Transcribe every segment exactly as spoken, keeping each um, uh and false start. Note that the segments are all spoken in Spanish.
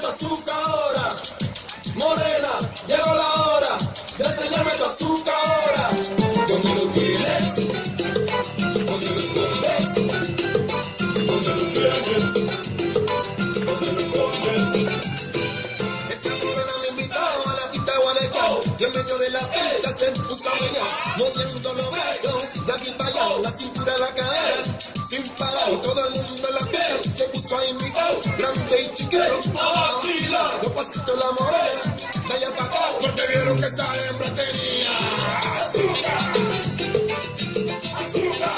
azúcar ahora. Morena, llegó la hora de enseñarme tu azúcar ahora. ¿Dónde lo tienes? ¿Dónde lo escondes? ¿Dónde lo tienes? ¿Dónde lo escondes? Esta morena me invitó a la pista Guadalajara y en medio de la pista se puso a bailar, moviendo los brazos de aquí para allá, la cintura, la cadera, sin parar. Todo el mundo en la pista se puso a invitar, grande y chiquito, a vacilar. Los pasitos la morena, de allá para acá, porque vieron que esa hembra tenía azúcar, azúcar,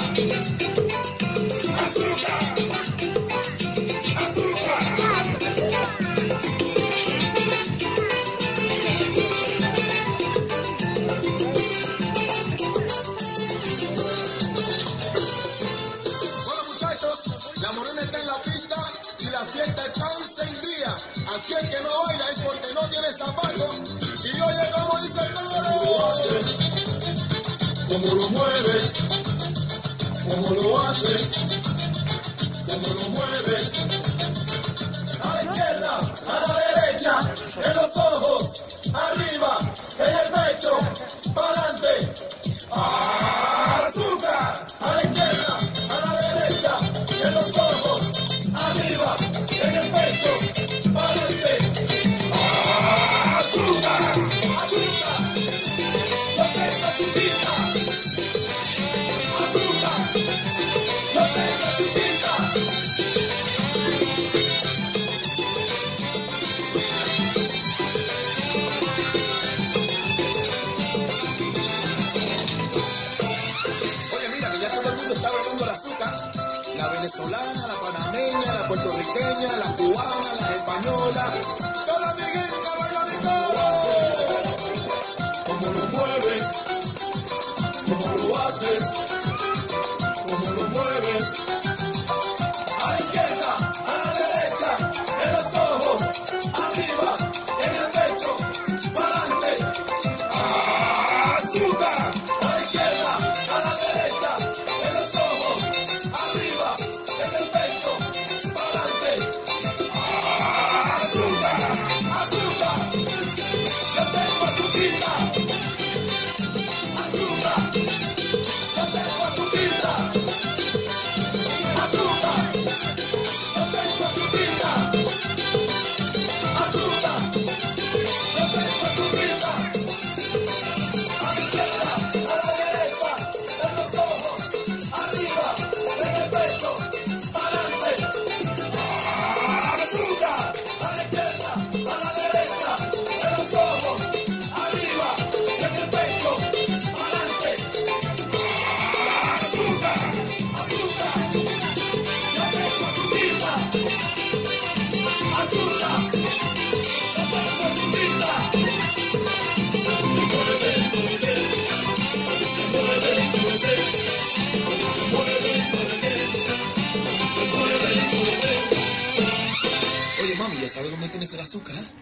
azúcar, azúcar. Bueno, muchachos, la morena está en la pista y la fiesta está encendida. Aquí el que no baila es porque no tiene zapatos. Y oye cómo dice el coro. ¿Cómo lo mueves? ¿Cómo lo haces? ¿Cómo lo mueves? A la izquierda, a la derecha, en los ojos, arriba, en el pecho, para adelante. ¡Azúcar! A la izquierda, a la derecha, en los ojos, arriba, en el pecho, para adelante. ¡Azúcar! ¡Azúcar! ¡Lo tengo azuquita! ¡Azúcar! ¡Lo tengo azuquita! Oye, mira que ya todo el mundo está bailando el azúcar. La venezolana, la panameña, la puertorriqueña, la cubana, la española. Toda mi gente baila mi coro. ¿Cómo lo mueves? ¿Cómo lo haces? ¿Cómo lo mueves? A la izquierda, a la derecha, en los ojos, arriba, en el pecho, para adelante. ¡Azúcar! A la izquierda, a la derecha, en los ojos, arriba, en el pecho, para adelante. ¡Azúcar! ¡Azúcar! Yo tengo azuquita. ¡Azúcar! Yo tengo azuquita. ¡Azúcar! Yo tengo azuquita. ¡Azúcar! Yo tengo azuquita. A la izquierda, a la derecha, en los ojos, arriba, en el pecho, para adelante. ¡Azúcar! A la izquierda, a la derecha, en los ojos, arriba, en el pecho, para adelante. ¡Azúcar! ¡Azúcar! Yo tengo azuquita. ¡Azúcar! Yo tengo azuquita. Oye, mami, ¿ya sabes dónde tienes el azúcar?